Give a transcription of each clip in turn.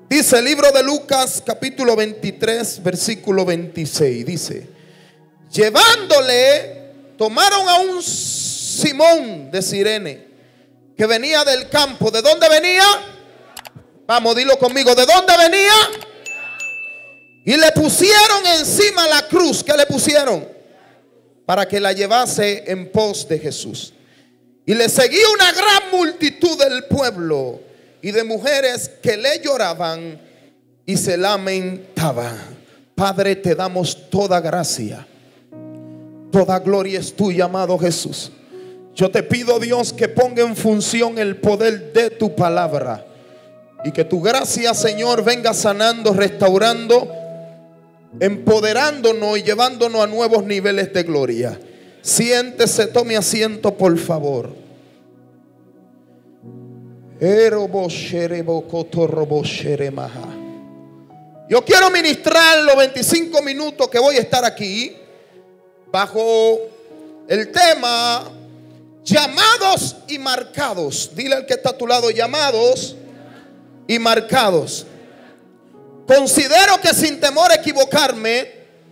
Dice el libro de Lucas capítulo 23 versículo 26. Dice: llevándole, tomaron a un Simón de Cirene, que venía del campo. ¿De dónde venía? Vamos, dilo conmigo. ¿De dónde venía? Y le pusieron encima la cruz. ¿Qué le pusieron? Para que la llevase en pos de Jesús. Y le seguía una gran multitud del pueblo y de mujeres que le lloraban y se lamentaban. Padre, te damos toda gracia, toda gloria es tuya, amado Jesús. Yo te pido, Dios, que ponga en función el poder de tu palabra y que tu gracia, Señor, venga sanando, restaurando, empoderándonos y llevándonos a nuevos niveles de gloria. Siéntese, tome asiento, por favor. Yo quiero ministrar los 25 minutos que voy a estar aquí bajo el tema llamados y marcados. Dile al que está a tu lado: llamados y marcados. Considero que, sin temor a equivocarme,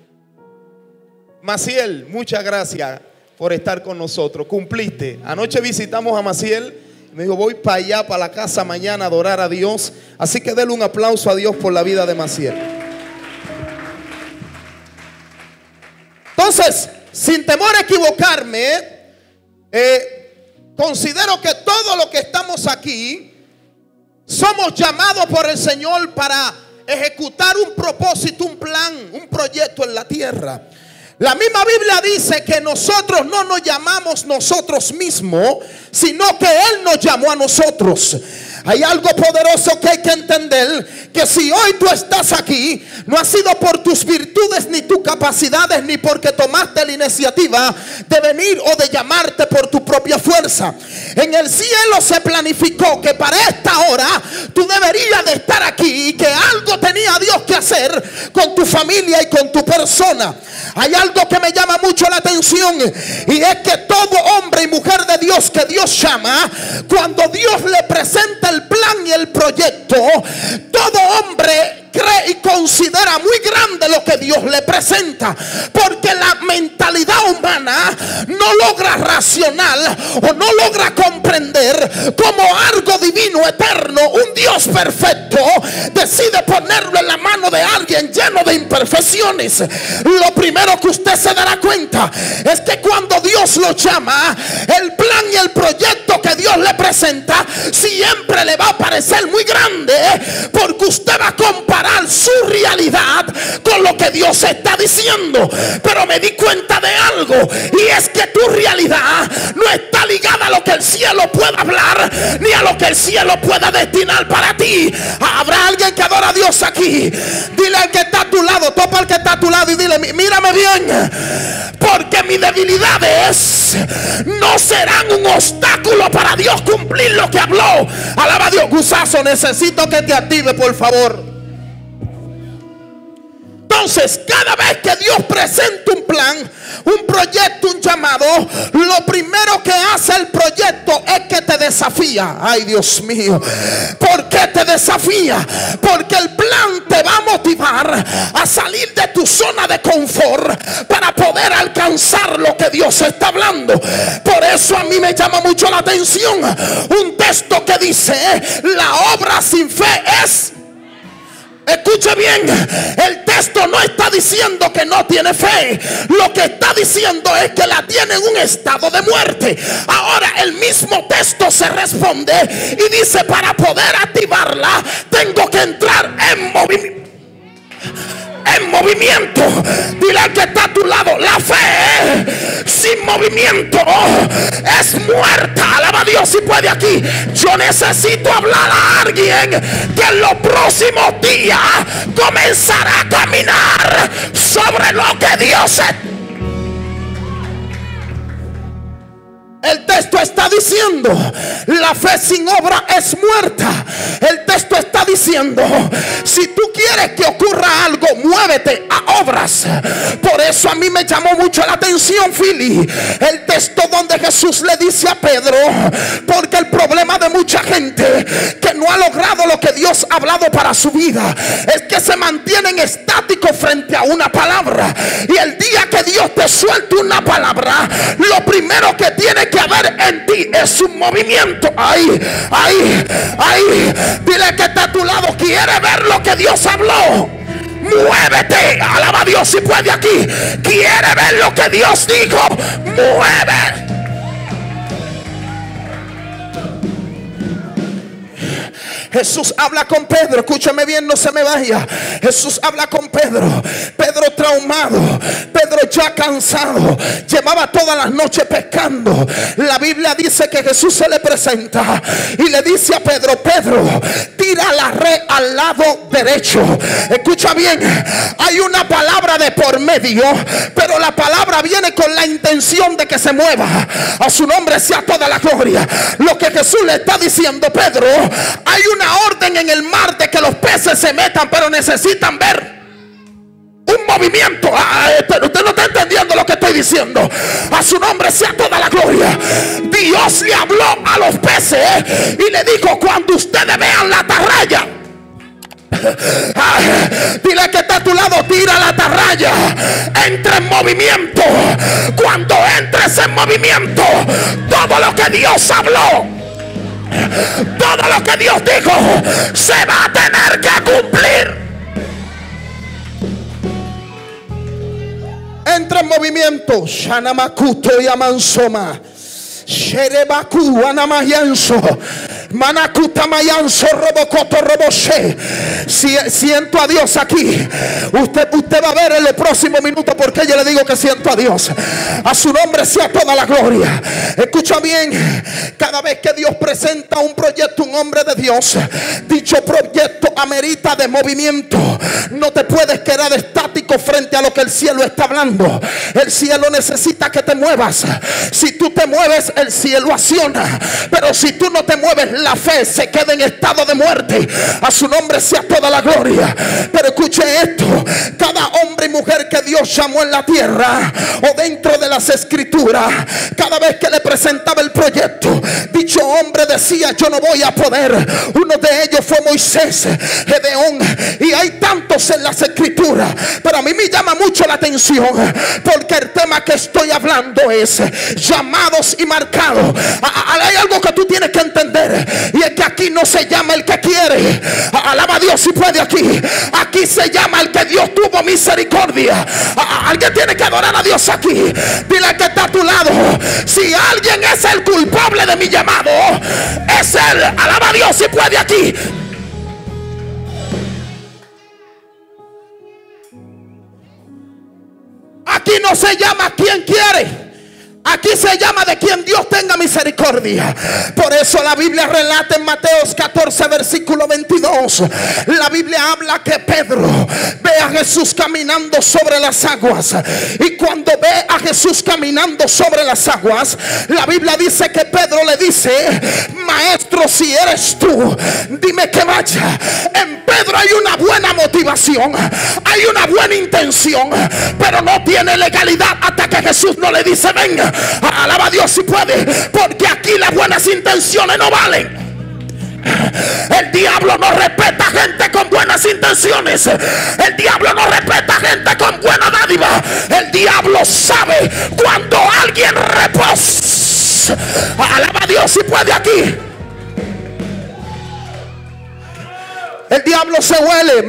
Maciel, muchas gracias por estar con nosotros. Cumpliste. Anoche visitamos a Maciel. Me dijo: voy para allá, para la casa mañana, a adorar a Dios. Así que denle un aplauso a Dios por la vida de Maciel. Entonces, sin temor a equivocarme, considero que todo lo que estamos aquí somos llamados por el Señor para ejecutar un propósito, un plan, un proyecto en la tierra. La misma Biblia dice que nosotros no nos llamamos nosotros mismos, sino que Él nos llamó a nosotros. Hay algo poderoso que hay que entender, que si hoy tú estás aquí, no ha sido por tus virtudes ni tus capacidades, ni porque tomaste la iniciativa de venir o de llamarte por tu propia fuerza. En el cielo se planificó que para esta hora tú deberías de estar aquí, y que algo tenía Dios que hacer con tu familia y con tu persona. Hay algo que me llama mucho la atención, y es que todo hombre y mujer de Dios que Dios llama, cuando Dios le presenta el plan y el proyecto, todo hombre cree y considera muy grande lo que Dios le presenta, porque la mentalidad humana no logra racional o no logra comprender cómo algo divino, eterno, un Dios perfecto, decide ponerlo en la mano de alguien lleno de imperfecciones. Lo primero que usted se dará cuenta es que cuando Dios lo llama, el plan y el proyecto que Dios le presenta siempre le va a parecer muy grande, porque usted va a comparar su realidad con lo que Dios está diciendo. Pero me di cuenta de algo, y es que tu realidad no está ligada a lo que el cielo pueda hablar, ni a lo que el cielo pueda destinar para ti. Habrá alguien que adora a Dios aquí. Dile al que está a tu lado, topa al que está a tu lado y dile: mírame bien, porque mis debilidades no serán un obstáculo para Dios cumplir lo que habló. Alaba a Dios. Gusazo, necesito que te active, por favor. Entonces, cada vez que Dios presenta un plan, un proyecto, un llamado, lo primero que hace el proyecto es que te desafía. Ay, Dios mío, ¿por qué te desafía? Porque el plan te va a motivar a salir de tu zona de confort para poder alcanzar lo que Dios está hablando. Por eso a mí me llama mucho la atención un texto que dice: la obra sin fe es... Escuche bien, el texto no está diciendo que no tiene fe. Lo que está diciendo es que la tiene en un estado de muerte. Ahora el mismo texto se responde y dice: para poder activarla tengo que entrar en movimiento. Dile al que está a tu lado: la fe sin movimiento es muerta. Alaba a Dios si puede aquí. Yo necesito hablar a alguien que en los próximos días comenzará a caminar sobre lo que Dios es. El texto está diciendo: la fe sin obra es muerta. El texto está diciendo: si tú quieres que ocurra algo, dijo: muévete a obras. Por eso a mí me llamó mucho la atención, Fili, el texto donde Jesús le dice a Pedro, porque el problema de mucha gente que no ha logrado lo que Dios ha hablado para su vida es que se mantienen estáticos frente a una palabra. Y el día que Dios te suelte una palabra, lo primero que tiene que haber en ti es un movimiento. Ahí, dile que está a tu lado: quiere ver lo que Dios habló, muévete. Alaba a Dios si puede aquí. Quiere ver lo que Dios dijo, mueve. Jesús habla con Pedro, escúchame bien, no se me vaya. Jesús habla con Pedro. Pedro traumado, Pedro ya cansado, llevaba todas las noches pescando. La Biblia dice que Jesús se le presenta y le dice a Pedro: Pedro, tira la red al lado derecho. Escucha bien, hay una palabra de por medio, pero la palabra viene con la intención de que se mueva. A su nombre sea toda la gloria. Lo que Jesús le está diciendo: Pedro, hay una orden en el mar de que los peces se metan, pero necesitan ver un movimiento. Usted no está entendiendo lo que estoy diciendo. A su nombre sea toda la gloria. Dios le habló a los peces y le dijo: cuando ustedes vean la atarraya, dile que está a tu lado: tira la atarraya, entra en movimiento. Cuando entres en movimiento, todo lo que Dios habló, todo lo que Dios dijo, se va a tener que cumplir. Entra en movimiento. Shanamakuto y Amansoma. Sherebaku Anamayanso. Manakuta Mayanso Robocoto Roboshe. Siento a Dios aquí. Usted va a ver en el próximo minuto porque yo le digo que siento a Dios. A su nombre sea toda la gloria. Escucha bien, cada vez que Dios presenta un proyecto, un hombre de Dios, dicho proyecto amerita de movimiento. No te puedes quedar estático frente a lo que el cielo está hablando. El cielo necesita que te muevas. Si tú te mueves, el cielo acciona. Pero si tú no te mueves, la fe se queda en estado de muerte. A su nombre sea toda la gloria. Pero escuche esto: cada hombre y mujer que Dios llamó en la tierra o dentro de las escrituras, cada vez que le presentaba el proyecto, dicho hombre decía: yo no voy a poder. Uno de ellos fue Moisés, Gedeón, y hay tantos en las escrituras. Pero a mí me llama mucho la atención porque el tema que estoy hablando es llamados y marcados. Hay algo que tú tienes que entender, y es que aquí no se llama el que quiere. Alaba a Dios si puede aquí. Aquí se llama el que Dios tuvo misericordia. Alguien tiene que adorar a Dios aquí. Dile que está a tu lado: si alguien es el culpable de mi llamado, es él. Alaba a Dios si puede aquí. Aquí no se llama quien quiere. Aquí se llama de quien Dios tenga misericordia. Por eso la Biblia relata en Mateos 14 versículo 22. La Biblia habla que Pedro ve a Jesús caminando sobre las aguas. Y cuando ve a Jesús caminando sobre las aguas, la Biblia dice que Pedro le dice: maestro, si eres tú, dime que vaya. En Pedro hay una buena motivación, hay una buena intención, pero no tiene legalidad hasta que Jesús no le dice: venga. Alaba a Dios si puede, porque aquí las buenas intenciones no valen. El diablo no respeta gente con buenas intenciones. El diablo no respeta gente con buena dádiva. El diablo sabe cuando alguien reposa. Alaba a Dios si puede aquí. El diablo se huele.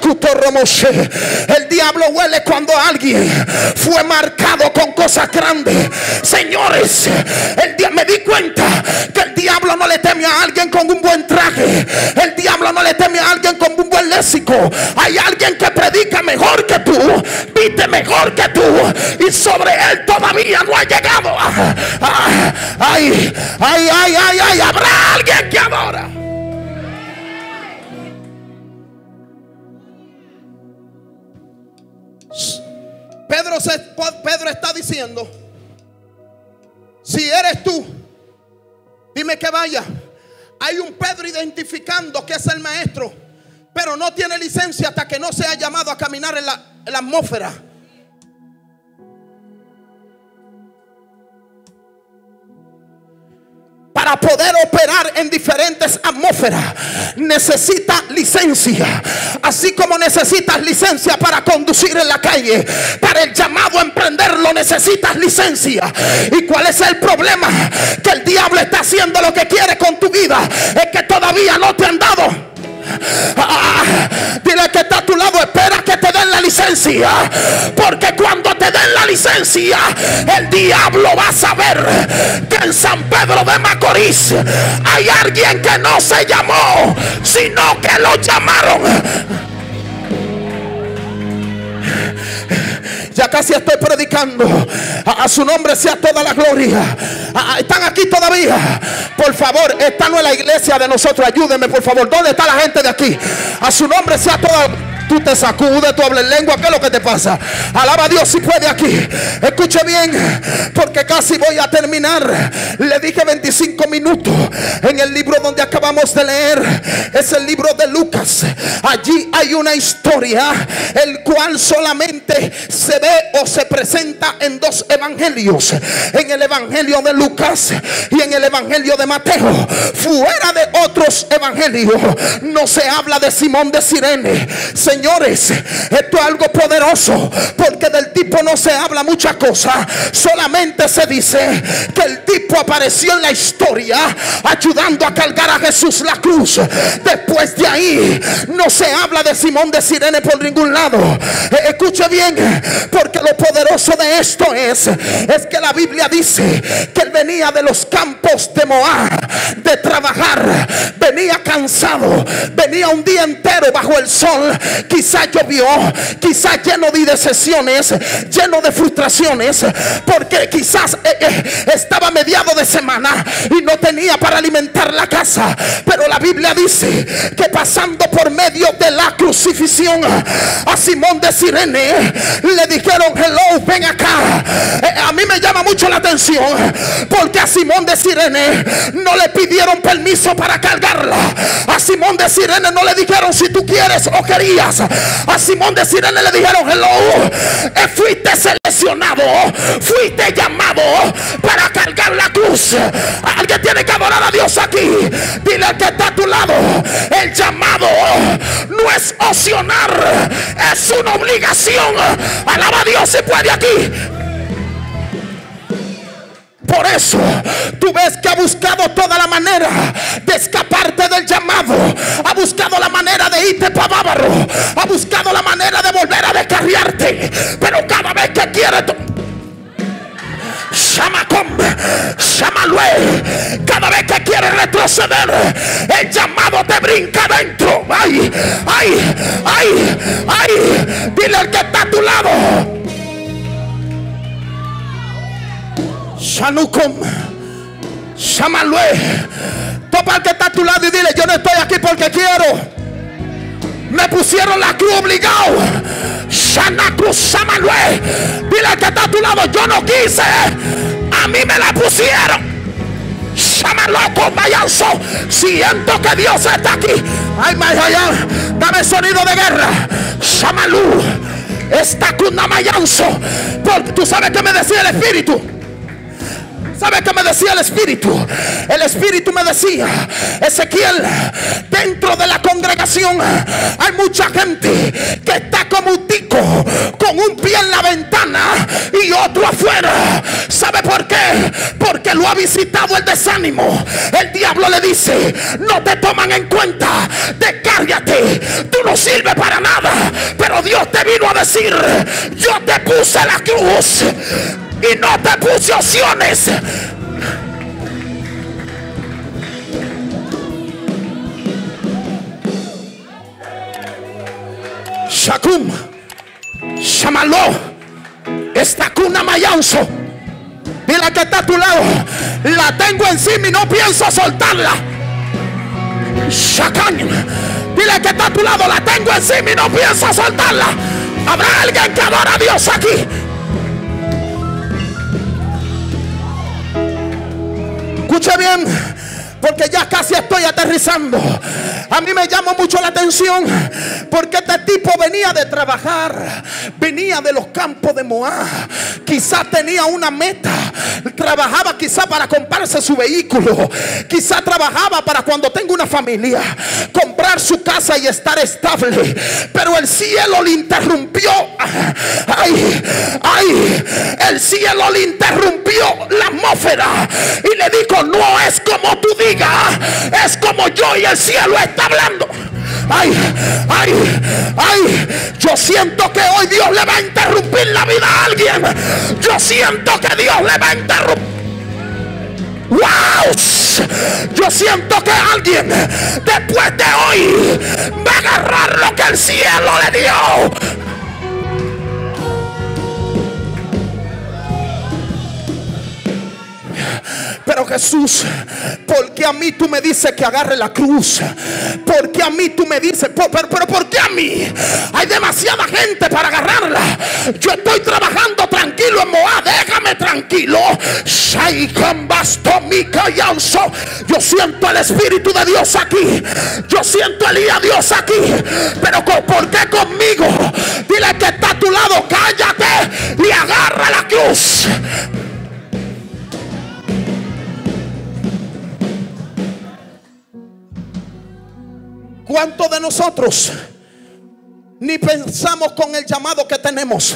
El diablo huele cuando alguien fue marcado con cosas grandes. Señores, me di cuenta que el diablo no le teme a alguien con un buen traje. El diablo no le teme a alguien con un buen léxico. Hay alguien que predica mejor que tú, viste mejor que tú, y sobre él todavía no ha llegado. Habrá alguien que adora. Pedro está diciendo: si eres tú, dime que vaya. Hay un Pedro identificando que es el maestro. pero no tiene licencia hasta que no sea llamado a caminar en la atmósfera. Para poder operar en diferentes atmósferas necesita licencia. Así como necesitas licencia para conducir en la calle, para el llamado a emprenderlo necesitas licencia. ¿Y cuál es el problema? Que el diablo está haciendo lo que quiere con tu vida. Es que todavía no te han dado. Dile que está a tu lado, espera que te den la licencia, porque cuando te den la licencia el diablo va a saber que en San Pedro de Macorís hay alguien que no se llamó, sino que lo llamaron. Ya casi estoy predicando. A su nombre sea toda la gloria. ¿Están aquí todavía? Por favor, esta no es la iglesia de nosotros. Ayúdenme, por favor. ¿Dónde está la gente de aquí? A su nombre sea toda. Tú te sacudes, tú hablas en lengua. ¿Qué es lo que te pasa? Alaba a Dios si puede aquí. Escuche bien, porque casi voy a terminar. Le dije 25 minutos. En el libro donde acabamos de leer es el libro de Lucas. Allí hay una historia el cual solamente se ve o se presenta en dos evangelios, en el evangelio de Lucas y en el evangelio de Mateo. Fuera de otros evangelios no se habla de Simón de Cirene. Señores, esto es algo poderoso, porque del tipo no se habla mucha cosa. Solamente se dice que el tipo apareció en la historia ayudando a cargar a Jesús la cruz. Después de ahí no se habla de Simón de Cirene por ningún lado. Escuche bien, porque lo poderoso de esto es que la Biblia dice que él venía de los campos de Moab, de trabajar, venía cansado, venía un día entero bajo el sol. Quizás llovió, quizás lleno de decepciones, lleno de frustraciones, porque quizás estaba mediado de semana y no tenía para alimentar la casa. Pero la Biblia dice que pasando por medio de la crucifixión a Simón de Cirene le dijeron: hello, ven acá. A mí me llama mucho la atención, porque a Simón de Cirene no le pidieron permiso para cargarla. A Simón de Cirene no le dijeron si tú quieres o querías. A Simón de Cirene le dijeron: hello, fuiste seleccionado, fuiste llamado para cargar la cruz. Alguien tiene que adorar a Dios aquí. Dile al que está a tu lado: el llamado no es opcional, es una obligación. Alaba a Dios si puede aquí. Por eso tú ves que ha buscado toda la manera de escaparte del llamado. Ha buscado la manera de irte para Bávaro. Ha buscado la manera de volver a descarriarte. Pero cada vez que quiere cada vez que quiere retroceder, el llamado te brinca adentro. Ay, ay, ay, ay. Dile al que está a tu lado: Shanukum, Shamalue. Topa al que está a tu lado y dile: yo no estoy aquí porque quiero. Me pusieron la cruz obligado. Shanakruz Shamalue. Dile al que está a tu lado: yo no quise, a mí me la pusieron. Shamaloco Mayanzo. Siento que Dios está aquí. Ay, Mayayán, dame sonido de guerra. Shamalú. Esta cuna Mayanzo. Porque tú sabes que me decía el Espíritu. ¿Sabe qué me decía el Espíritu? El Espíritu me decía: Ezequiel, dentro de la congregación hay mucha gente que está como un tico, con un pie en la ventana y otro afuera. ¿Sabe por qué? Porque lo ha visitado el desánimo. El diablo le dice: no te toman en cuenta, descárgate, tú no sirves para nada. Pero Dios te vino a decir: yo te puse la cruz y no te puse opciones. Shakum, Shamaló, esta cuna Mayanzo. Dile que está a tu lado: la tengo encima y no pienso soltarla. Shakan, dile que está a tu lado: la tengo encima y no pienso soltarla. ¿Habrá alguien que adora a Dios aquí? Escuche bien, porque ya casi estoy aterrizando. A mí me llamó mucho la atención porque este tipo venía de trabajar, venía de los campos de Moab. Quizás tenía una meta, trabajaba quizás para comprarse su vehículo, quizás trabajaba para cuando tenga una familia, comprar su casa y estar estable. Pero el cielo le interrumpió. El cielo le interrumpió la atmósfera y le dijo: no es como tú digas, es como yo. Y el cielo está hablando. Yo siento que hoy Dios le va a interrumpir la vida a alguien. Yo siento que Dios le va a interrumpir. ¡Wow! Yo siento que alguien después de hoy va a agarrar lo que el cielo le dio. Pero Jesús, ¿por qué a mí tú me dices que agarre la cruz? ¿Por qué a mí tú me dices? Pero ¿por qué a mí? Hay demasiada gente para agarrarla. Yo estoy trabajando tranquilo en Moab, déjame tranquilo. Yo siento el Espíritu de Dios aquí. Yo siento el día de Dios aquí. Pero ¿por qué conmigo? Dile que está a tu lado: cállate y agarra la cruz. ¿Cuántos de nosotros ni pensamos con el llamado que tenemos?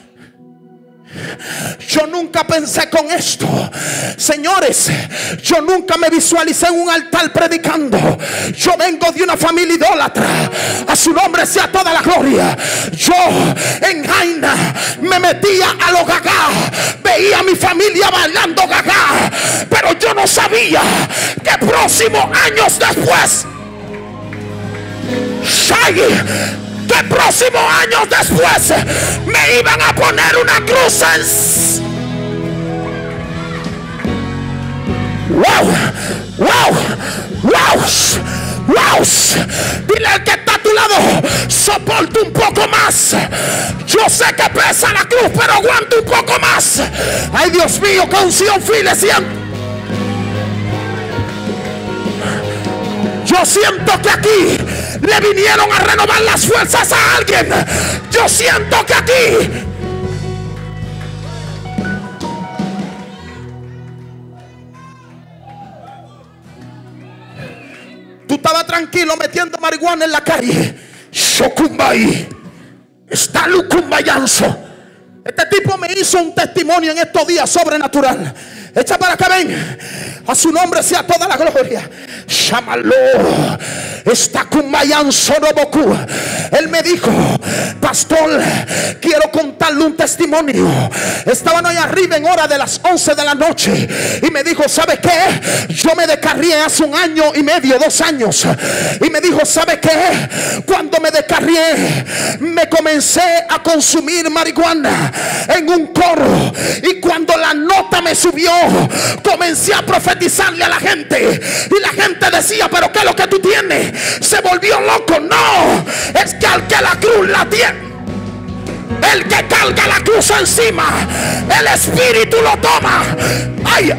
Yo nunca pensé con esto, señores. Yo nunca me visualicé en un altar predicando. Yo vengo de una familia idólatra. A su nombre sea toda la gloria. Yo en Jaina me metía a los gagá, veía a mi familia bailando gagá, pero yo no sabía que próximos años después, que próximos años después me iban a poner una cruz en... ¡Wow! Dile al que está a tu lado: soporta un poco más. Yo sé que pesa la cruz, pero aguanta un poco más. Ay, Dios mío, qué unción file siento. Yo siento que aquí le vinieron a renovar las fuerzas a alguien. Yo siento que aquí tú estabas tranquilo metiendo marihuana en la calle. Shokumbay está lucumbayanzo. Este tipo me hizo un testimonio en estos días sobrenatural. Echa para acá, ven. A su nombre sea toda la gloria. Llámalo. Está Kumbayanzo Noboku. Él me dijo: pastor, quiero contarle un testimonio. Estaban ahí arriba en hora de las 11 de la noche y me dijo: ¿sabe qué? Yo me descarrié hace 1 año y medio, 2 años. Y me dijo: ¿sabe qué? Cuando me descarrié, me comencé a consumir marihuana en un coro, y cuando la nota me subió, comencé a profetizarle a la gente, y la gente decía: ¿pero qué es lo que tú tienes? Se volvió loco. No, es que al que la cruz la tiene, el que carga la cruz encima, el Espíritu lo toma. Ay.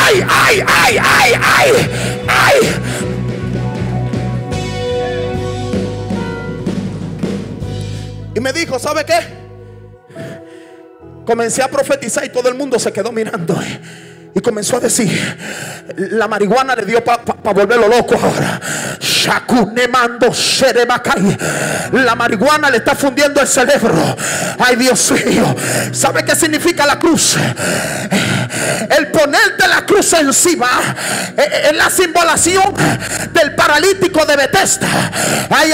Y me dijo: ¿sabe qué? Comencé a profetizar y todo el mundo se quedó mirando. Y comenzó a decir: la marihuana le dio para volverlo loco ahora. La marihuana le está fundiendo el cerebro. Ay, Dios mío. ¿Sabe qué significa la cruz? El ponerte la cruz encima es la simbolación del paralítico de Bethesda. Ay.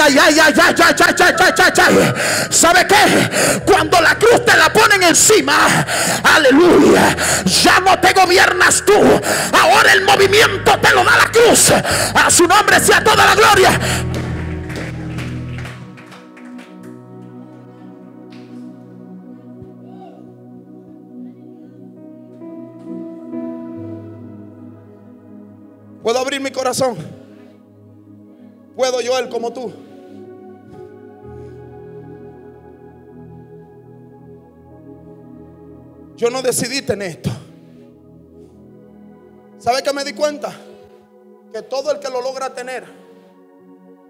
¿Sabe qué? Cuando la cruz te la ponen encima, aleluya, ya no te gobiernas tú. Ahora el movimiento te lo da la cruz. A su nombre sea toda la gloria. ¿Puedo abrir mi corazón? ¿Puedo, Joel, como tú? Yo no decidí tener esto. ¿Sabe qué me di cuenta? Que todo el que lo logra tener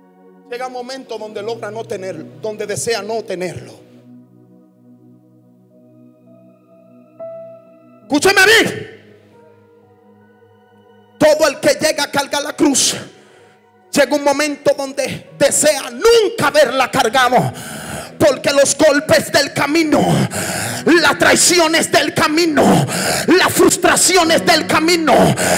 llega un momento donde logra no tenerlo, donde desea no tenerlo. Escúcheme a mí. Todo el que llega a cargar la cruz, llega un momento donde desea nunca haberla cargado. Porque los golpes del camino, las traiciones del camino, las frustraciones del camino,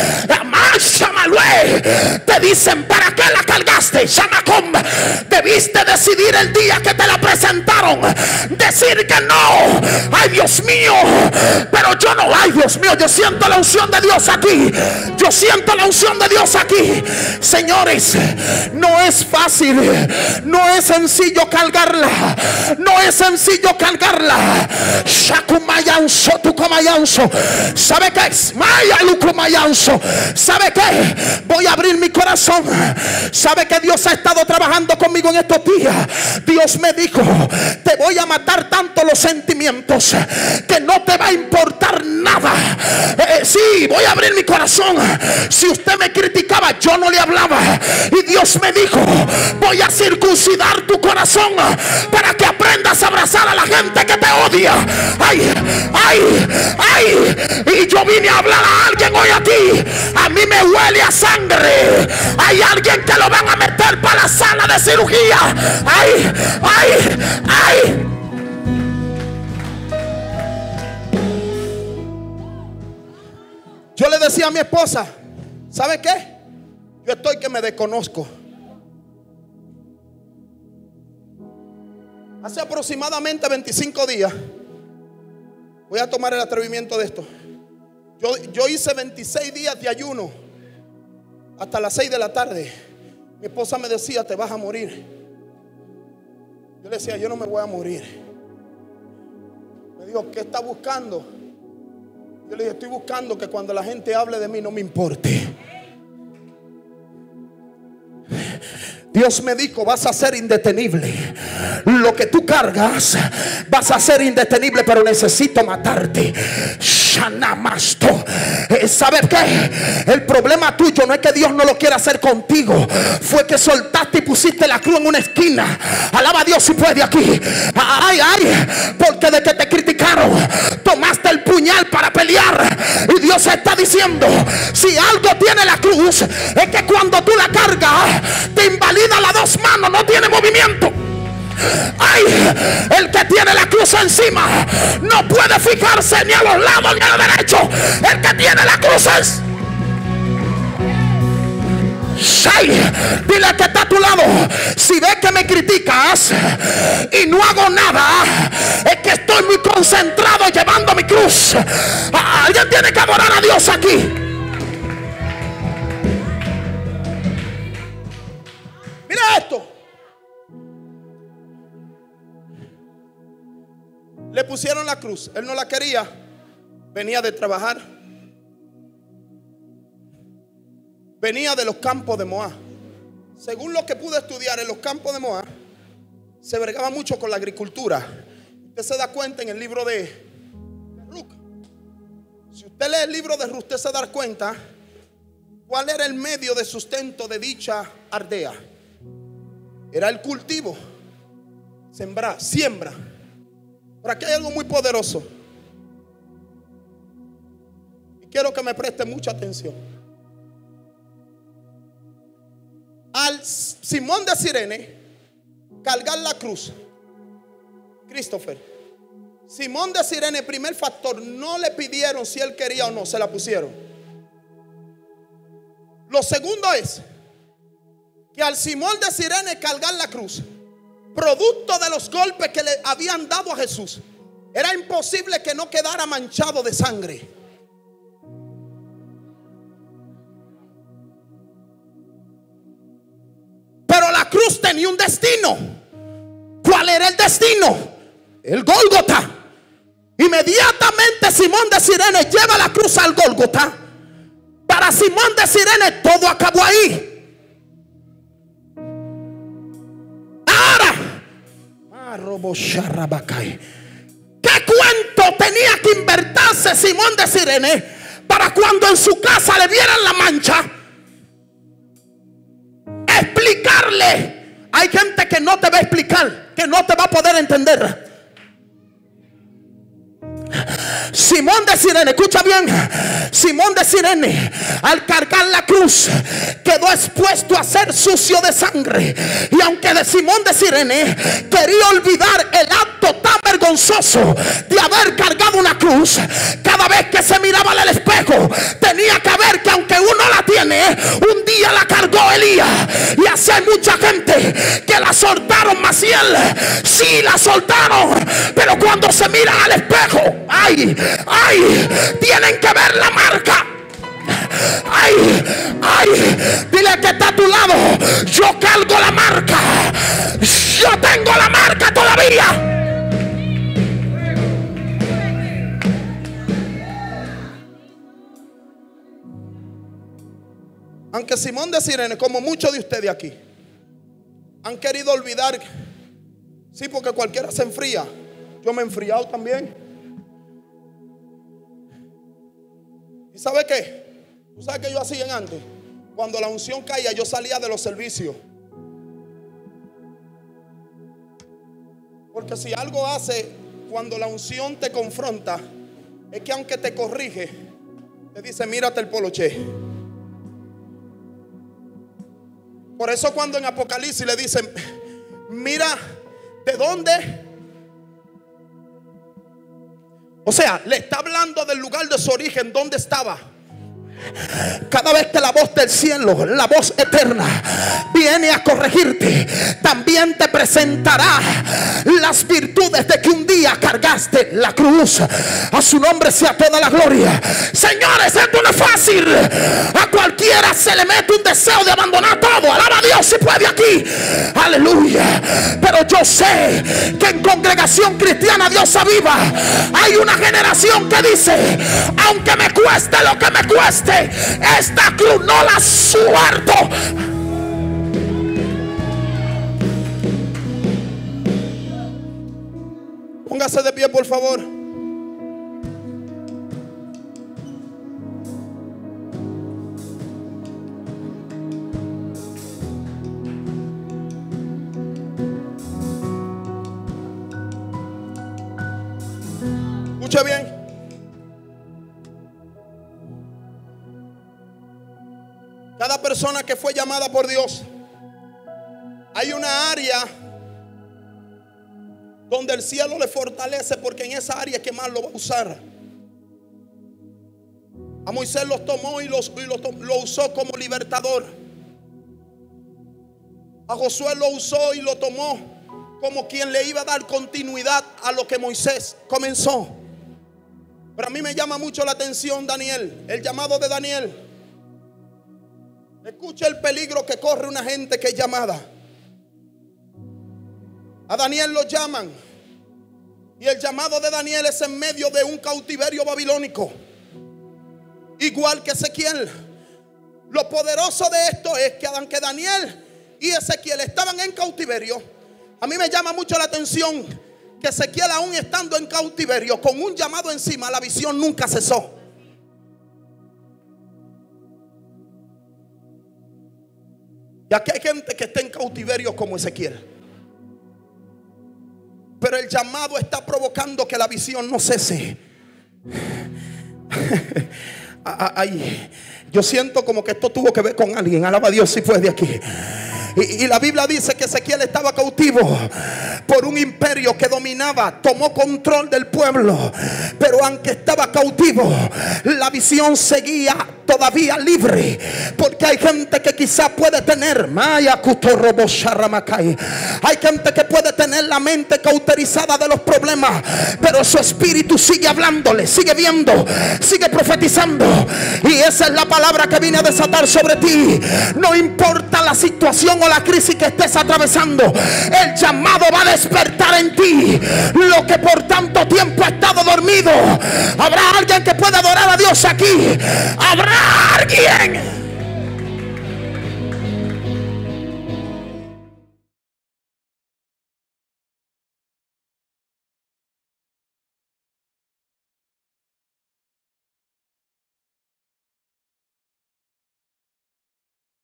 te dicen: ¿para qué la cargaste? Debiste decidir el día que te la presentaron, decir que no. Ay, Dios mío, pero yo no. Ay, Dios mío, yo siento la unción de Dios aquí. Yo siento la unción de Dios aquí. Señores, no es fácil, no es sencillo cargarla. No es sencillo cargarla. ¿Sabe qué? ¿Sabe qué? Voy a abrir mi corazón. ¿Sabe que Dios ha estado trabajando conmigo en estos días? Dios me dijo: te voy a matar tanto los sentimientos que no te va a importar nada. Sí, voy a abrir mi corazón. Si usted me criticaba, yo no le hablaba. Y Dios me dijo: voy a circuncidar tu corazón para que aprendas a abrazar a la gente que te odia. Ay, ay, ay. Y yo vine a hablar a alguien hoy aquí. A mí me huele a sangre. Hay alguien que lo van a meter para la sala de cirugía. Ay, ay, ay. Yo le decía a mi esposa: ¿sabe qué? Yo estoy que me desconozco. Hace aproximadamente 25 días, voy a tomar el atrevimiento de esto. Yo hice 26 días de ayuno hasta las 6 de la tarde. Mi esposa me decía: te vas a morir. Yo le decía: yo no me voy a morir. Me dijo: ¿qué está buscando? Yo le dije: estoy buscando que cuando la gente hable de mí no me importe. Dios me dijo: vas a ser indetenible. Lo que tú cargas vas a ser indetenible, pero necesito matarte. ¿Sabes qué? El problema tuyo no es que Dios no lo quiera hacer contigo. Fue que soltaste y pusiste la cruz en una esquina. Alaba a Dios si puede aquí. Ay, ay. Porque de que te criticaron, tomaste el puñal para pelear. Y Dios está diciendo: si algo tiene la cruz, es que cuando tú la cargas, te invalida las dos manos, no tiene movimiento. Ay, el que tiene la cruz encima no puede fijarse ni a los lados ni a la derecha. El que tiene la cruz es... Ay, dile al que está a tu lado: si ves que me criticas y no hago nada, es que estoy muy concentrado llevando mi cruz. Alguien tiene que adorar a Dios aquí. Mira esto. Le pusieron la cruz, él no la quería. Venía de trabajar, venía de los campos de Moab. Según lo que pude estudiar, en los campos de Moab se bregaba mucho con la agricultura. Usted se da cuenta en el libro de Ruth. Si usted lee el libro de Ruth, usted se da cuenta cuál era el medio de sustento de dicha aldea. Era el cultivo, sembrar, siembra. Pero aquí hay algo muy poderoso y quiero que me preste mucha atención. Al Simón de Cirene cargar la cruz, Christopher, Simón de Cirene, primer factor, no le pidieron si él quería o no, se la pusieron. Lo segundo es que al Simón de Cirene cargar la cruz, producto de los golpes que le habían dado a Jesús, era imposible que no quedara manchado de sangre. Pero la cruz tenía un destino. ¿Cuál era el destino? El Gólgota. Inmediatamente Simón de Cirene lleva la cruz al Gólgota. Para Simón de Cirene todo acabó ahí. ¿Qué cuento tenía que inventarse Simón de Cirene para cuando en su casa le vieran la mancha, explicarle Hay gente que no te va a explicar, que no te va a poder entender. Simón de Cirene, escucha bien, Simón de Cirene, al cargar la cruz, quedó expuesto a ser sucio de sangre. Y aunque de Simón de Cirene quería olvidar el acto tan vergonzoso de haber cargado una cruz, cada vez que se miraba al espejo tenía que ver que aunque uno la tiene, un día la cargó Elías. Y así hay mucha gente que la soltaron, Maciel, sí la soltaron, pero cuando se miran al espejo, ay, ay, tienen que ver la marca. Ay, ay, dile que está a tu lado, yo cargo la marca, yo tengo la marca todavía. Aunque Simón de Cirene, como muchos de ustedes aquí, han querido olvidar, sí, porque cualquiera se enfría. Yo me he enfriado también. ¿Y sabe qué? ¿Tú sabes qué yo hacía antes? Cuando la unción caía, yo salía de los servicios. Porque si algo hace cuando la unción te confronta, es que aunque te corrige, te dice, mírate el poloché. Por eso cuando en Apocalipsis le dicen, mira de dónde. O sea, le está hablando del lugar de su origen, donde estaba. Cada vez que la voz del cielo, la voz eterna, viene a corregirte, también te presentará las virtudes de que un día cargaste la cruz. A su nombre sea toda la gloria. Señores, esto no es fácil. A cualquiera se le mete un deseo de abandonar todo. Alaba a Dios si puede aquí. Aleluya. Pero yo sé que en Congregación Cristiana Diosa Viva hay una generación que dice, aunque me cueste lo que me cueste, esta cruz no la suelto. Póngase de pie, por favor. Escucha bien. Cada persona que fue llamada por Dios, hay una área donde el cielo le fortalece, porque en esa área es que más lo va a usar. A Moisés los tomó y lo usó como libertador. A Josué lo usó y lo tomó como quien le iba a dar continuidad a lo que Moisés comenzó. Pero a mí me llama mucho la atención Daniel, el llamado de Daniel. Escucha el peligro que corre una gente que es llamada. A Daniel lo llaman, y el llamado de Daniel es en medio de un cautiverio babilónico, igual que Ezequiel. Lo poderoso de esto es que aunque Daniel y Ezequiel estaban en cautiverio, a mí me llama mucho la atención que Ezequiel, aún estando en cautiverio, con un llamado encima, la visión nunca cesó. Y aquí hay gente que está en cautiverio como Ezequiel, pero el llamado está provocando que la visión no cese. Ay, yo siento como que esto tuvo que ver con alguien. Alaba a Dios si fue de aquí. Y la Biblia dice que Ezequiel estaba cautivo por un imperio que dominaba, tomó control del pueblo. Pero aunque estaba cautivo, la visión seguía todavía libre. Porque hay gente que quizá puede tener, hay gente que puede tener la mente cauterizada de los problemas, pero su espíritu sigue hablándole, sigue viendo, sigue profetizando. Y esa es la palabra que vine a desatar sobre ti. No importa la situación o la crisis que estés atravesando, el llamado va a despertar en ti lo que por tanto tiempo ha estado dormido. Habrá alguien que pueda adorar a Dios aquí. Habrá alguien.